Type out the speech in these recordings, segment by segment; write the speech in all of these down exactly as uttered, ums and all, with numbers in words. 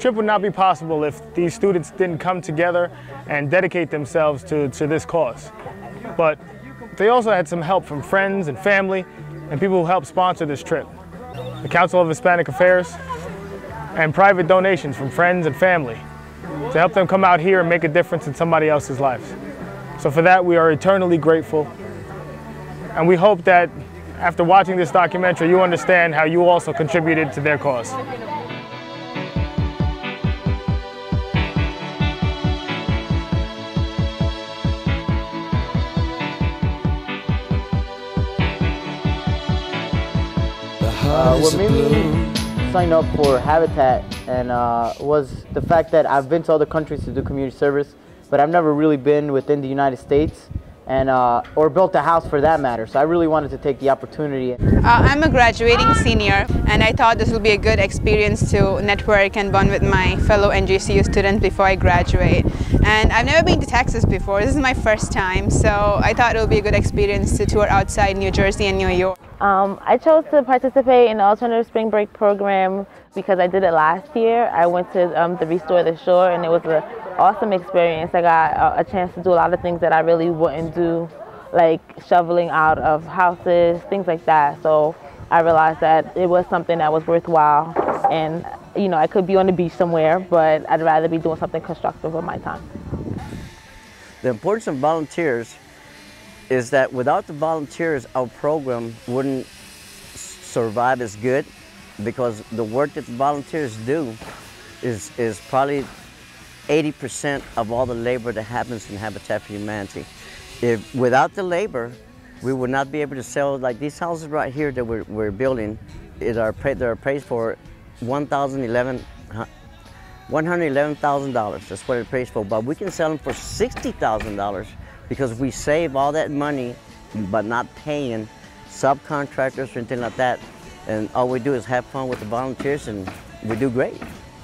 trip would not be possible if these students didn't come together and dedicate themselves to, to this cause. But they also had some help from friends and family and people who helped sponsor this trip. The Council of Hispanic Affairs and private donations from friends and family to help them come out here and make a difference in somebody else's lives. So for that, we are eternally grateful. And we hope that after watching this documentary, you understand how you also contributed to their cause. Uh, what made me sign up for Habitat and uh, was the fact that I've been to other countries to do community service, but I've never really been within the United States and uh, or built a house for that matter. So I really wanted to take the opportunity. Uh, I'm a graduating senior, and I thought this would be a good experience to network and bond with my fellow N J C U students before I graduate. And I've never been to Texas before. This is my first time, so I thought it would be a good experience to tour outside New Jersey and New York. Um, I chose to participate in the Alternative Spring Break program because I did it last year. I went to um, the Restore the Shore, and it was an awesome experience. I got a, a chance to do a lot of things that I really wouldn't do, like shoveling out of houses, things like that. So I realized that it was something that was worthwhile, and you know, I could be on the beach somewhere, but I'd rather be doing something constructive with my time. The importance of volunteers is that without the volunteers, our program wouldn't survive as good, because the work that the volunteers do is, is probably eighty percent of all the labor that happens in Habitat for Humanity. If without the labor, we would not be able to sell, like these houses right here that we're, we're building, it are paid, they're paid for one hundred eleven thousand dollars. That's what it pays for, but we can sell them for sixty thousand dollars because we save all that money but not paying subcontractors or anything like that. And all we do is have fun with the volunteers, and we do great.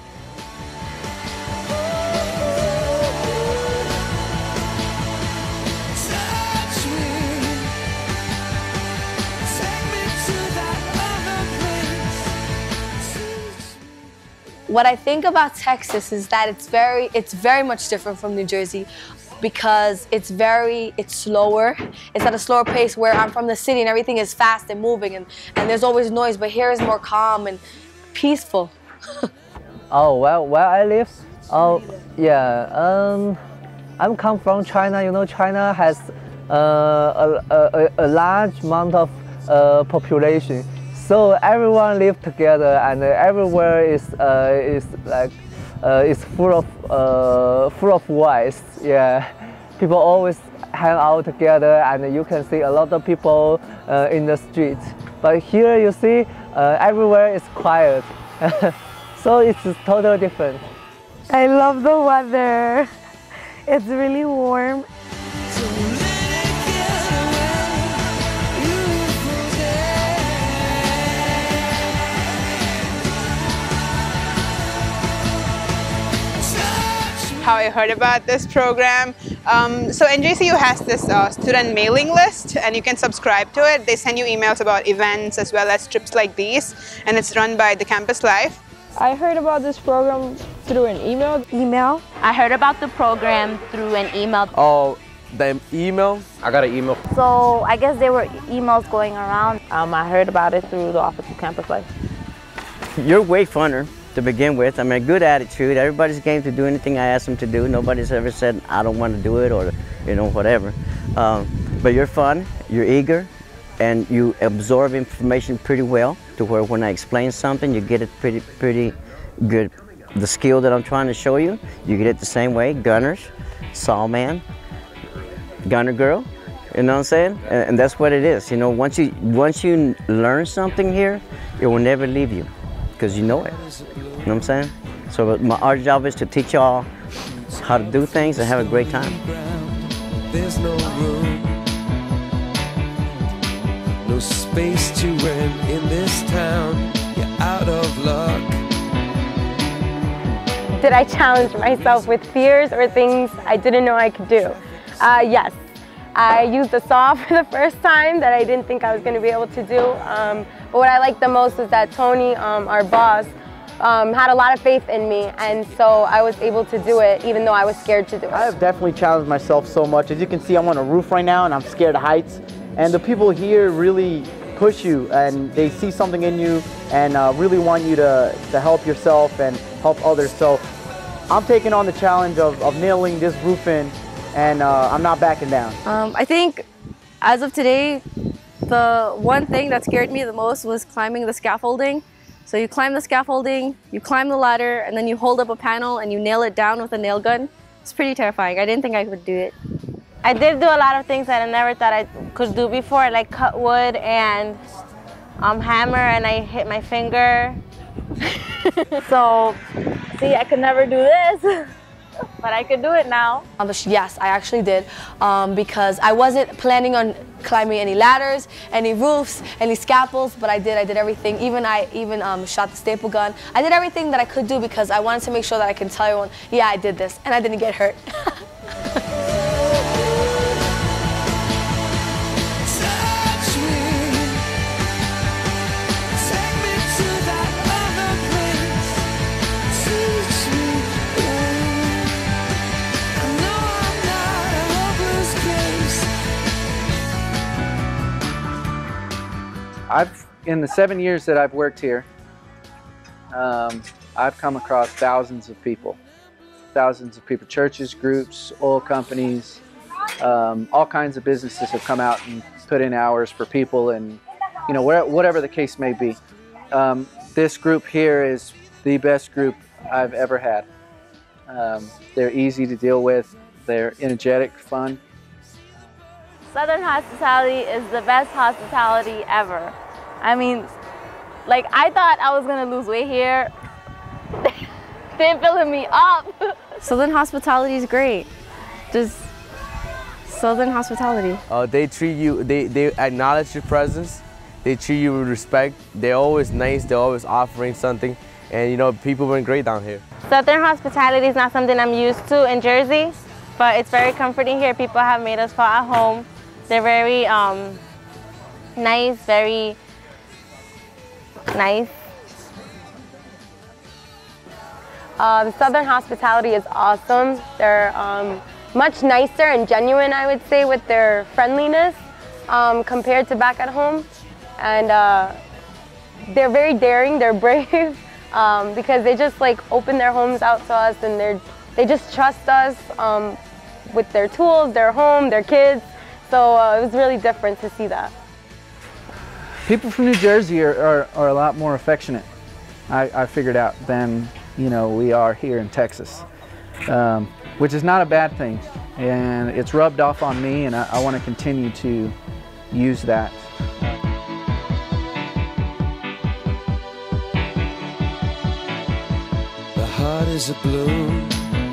What I think about Texas is that it's very, it's very much different from New Jersey, because it's very, it's slower. It's at a slower pace, where I'm from the city and everything is fast and moving, and, and there's always noise, but here is more calm and peaceful. Oh, well, where I live? Oh, yeah, um, I'm come from China. You know, China has uh, a, a, a large amount of uh, population. So everyone live together, and everywhere is uh, is like uh, is full of uh, full of voice. Yeah, people always hang out together, and you can see a lot of people uh, in the street. But here you see uh, everywhere is quiet, so it's totally different. I love the weather. It's really warm. How I heard about this program. Um, so N J C U has this uh, student mailing list, and you can subscribe to it. They send you emails about events as well as trips like these, and it's run by the Campus Life. I heard about this program through an email. Email? I heard about the program through an email. Oh, the email? I got an email. So I guess there were emails going around. Um, I heard about it through the Office of Campus Life. You're way funner to begin with. I mean, good attitude. Everybody's game to do anything I ask them to do. Nobody's ever said, I don't want to do it, or, you know, whatever. Um, but you're fun, you're eager, and you absorb information pretty well, to where when I explain something, you get it pretty, pretty good. The skill that I'm trying to show you, you get it the same way. Gunners, sawman, gunner girl, you know what I'm saying? And, and that's what it is. You know, once you, once you learn something here, it will never leave you, because you know it. You know what I'm saying? So my, our job is to teach y'all how to do things and have a great time. There's no room, no space to rent in this town. You're out of luck. Did I challenge myself with fears or things I didn't know I could do? Uh, yes. I used a saw for the first time that I didn't think I was going to be able to do. Um, but what I liked the most was that Tony, um, our boss, um, had a lot of faith in me, and so I was able to do it even though I was scared to do it. I have definitely challenged myself so much. As you can see, I'm on a roof right now and I'm scared of heights. And the people here really push you and they see something in you and uh, really want you to, to help yourself and help others. So I'm taking on the challenge of, of nailing this roof in, and uh, I'm not backing down. Um, I think as of today, the one thing that scared me the most was climbing the scaffolding. So you climb the scaffolding, you climb the ladder, and then you hold up a panel and you nail it down with a nail gun. It's pretty terrifying. I didn't think I could do it. I did do a lot of things that I never thought I could do before, like cut wood and um, hammer, and I hit my finger. So, see, I could never do this, but I could do it now. Um, yes, I actually did, um, because I wasn't planning on climbing any ladders, any roofs, any scaffolds, but I did. I did everything. Even I even um, shot the staple gun. I did everything that I could do because I wanted to make sure that I can tell everyone, yeah, I did this, and I didn't get hurt. I've, in the seven years that I've worked here, um, I've come across thousands of people. Thousands of people, churches, groups, oil companies, um, all kinds of businesses have come out and put in hours for people, and you know, where, whatever the case may be. Um, this group here is the best group I've ever had. Um, they're easy to deal with, they're energetic, fun. Southern Hospitality is the best hospitality ever. I mean, like, I thought I was gonna lose weight here. They're filling me up. Southern Hospitality is great. Just Southern Hospitality. Uh, they treat you, they, they acknowledge your presence. They treat you with respect. They're always nice, they're always offering something. And you know, people have been great down here. Southern Hospitality is not something I'm used to in Jersey, but it's very comforting here. People have made us feel at home. They're very um, nice, very nice. Um, Southern Hospitality is awesome. They're um, much nicer and genuine, I would say, with their friendliness um, compared to back at home. And uh, they're very daring, they're brave, um, because they just like open their homes out to us, and they're, they just trust us um, with their tools, their home, their kids. So uh, it was really different to see that. People from New Jersey are, are, are a lot more affectionate, I, I figured out, than you know we are here in Texas, um, which is not a bad thing, and it's rubbed off on me, and I, I want to continue to use that. The heart is a balloon,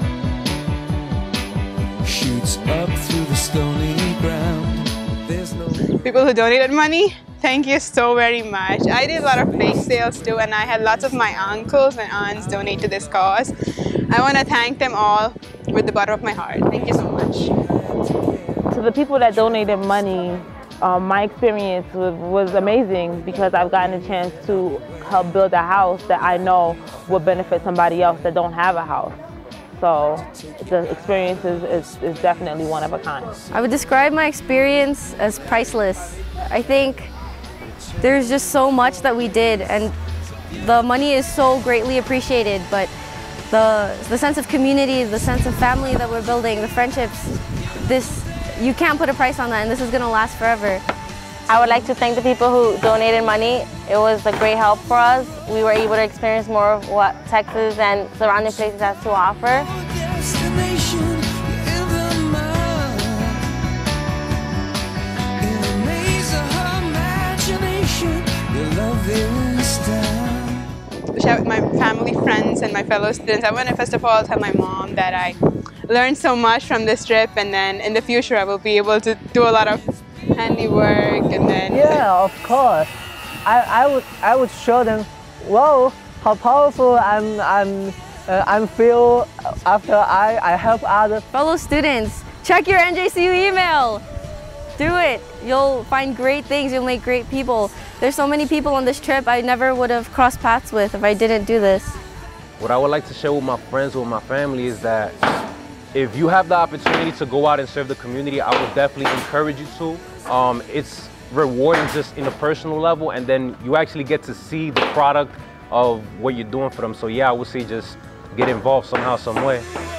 shoots up through the stony ground. There's no People who donated money, thank you so very much. I did a lot of bake sales too, and I had lots of my uncles and aunts donate to this cause. I want to thank them all with the bottom of my heart. Thank you so much. To the people that donated money, um, my experience was, was amazing because I've gotten a chance to help build a house that I know will benefit somebody else that don't have a house. So the experience is, is, is definitely one of a kind. I would describe my experience as priceless. I think there's just so much that we did, and the money is so greatly appreciated, but the, the sense of community, the sense of family that we're building, the friendships, this, you can't put a price on that, and this is gonna last forever. I would like to thank the people who donated money. It was a great help for us. We were able to experience more of what Texas and surrounding places has to offer. Share with my family, friends, and my fellow students. I want to first of all tell my mom that I learned so much from this trip, and then in the future I will be able to do a lot of handiwork, and then yeah, of course. I, I would I would show them, whoa, how powerful I'm I'm uh, I'm feel after I I help others. Fellow students, check your N J C U email. do it. You'll find great things, you'll make great people. There's so many people on this trip I never would have crossed paths with if I didn't do this. What I would like to share with my friends, with my family, is that if you have the opportunity to go out and serve the community, I would definitely encourage you to. Um, it's rewarding just in a personal level, and then you actually get to see the product of what you're doing for them. So yeah, I would say just get involved somehow, some way.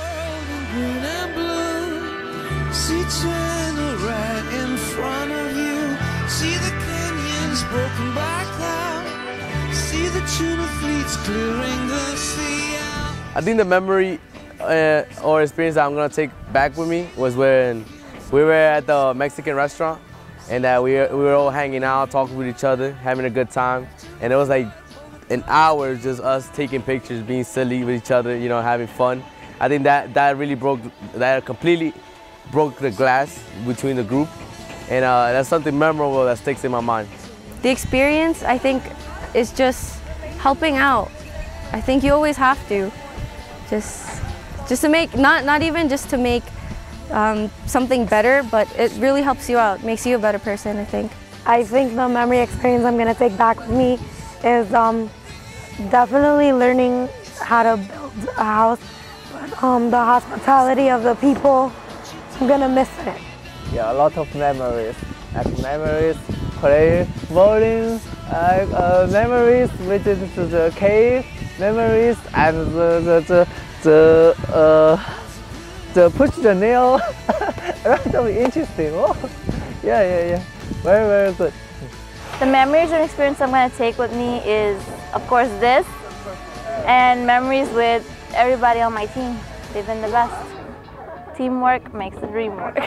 See China right in front of you. See the canyons broken by cloud. See the tuna fleets clearing the sea out. I think the memory uh, or experience that I'm gonna take back with me was when we were at the Mexican restaurant, and that we were, we were all hanging out, talking with each other, having a good time, and it was like an hour just us taking pictures, being silly with each other, you know, having fun. I think that that really broke, that completely broke the glass between the group, and uh, that's something memorable that sticks in my mind. The experience, I think, is just helping out. I think you always have to, just, just to make, not, not even just to make um, something better, but it really helps you out, makes you a better person, I think. I think the memory experience I'm gonna take back with me is um, definitely learning how to build a house, but um, the hospitality of the people, I'm gonna miss it. Yeah, a lot of memories. Like memories, play bowling, like uh, memories visit to the cave, memories and the the the, the uh the push the nail. A lot of interesting. Oh, yeah, yeah, yeah. Very, very good. The memories and experience I'm going to take with me is, of course, this, and memories with everybody on my team. They've been the best. Teamwork makes the dream work.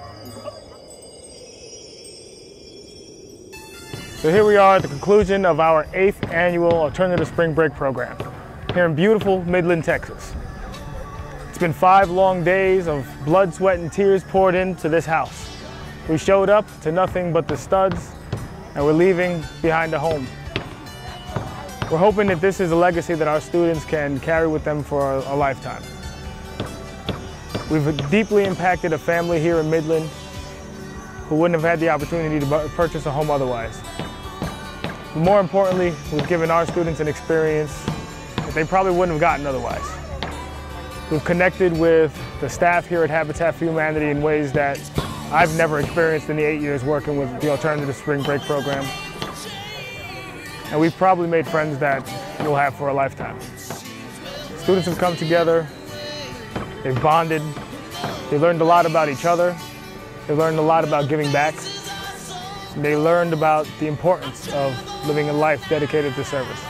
So here we are at the conclusion of our eighth annual Alternative Spring Break program here in beautiful Midland, Texas. It's been five long days of blood, sweat, and tears poured into this house. We showed up to nothing but the studs, and we're leaving behind a home. We're hoping that this is a legacy that our students can carry with them for a, a lifetime. We've deeply impacted a family here in Midland who wouldn't have had the opportunity to purchase a home otherwise. But more importantly, we've given our students an experience that they probably wouldn't have gotten otherwise. We've connected with the staff here at Habitat for Humanity in ways that I've never experienced in the eight years working with the Alternative Spring Break program. And we've probably made friends that we'll have for a lifetime. Students have come together, they've bonded, they learned a lot about each other, they learned a lot about giving back, and they learned about the importance of living a life dedicated to service.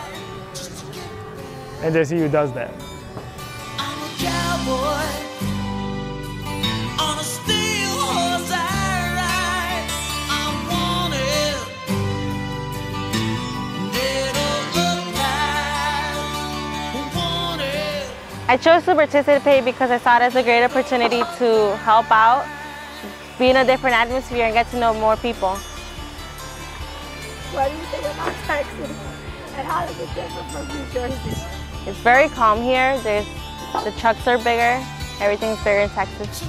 N J C U does that. I chose to participate because I saw it as a great opportunity to help out, be in a different atmosphere, and get to know more people. What do you think about Texas, and how does it differ from New Jersey? It's very calm here. There's, the trucks are bigger. Everything's bigger in Texas.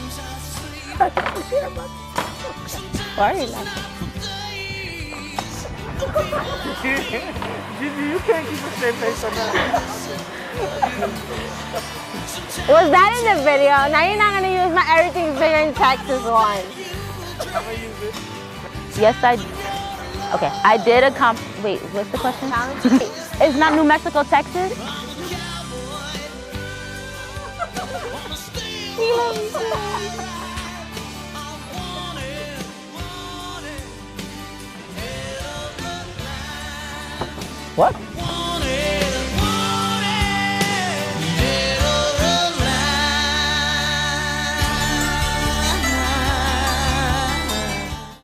Why are you laughing? You can't keep a straight face on that. Was that in the video? Now you're not going to use my everything's bigger in Texas one. Yes, I Okay, I did a comp... Wait, what's the question? It's not New Mexico, Texas? What?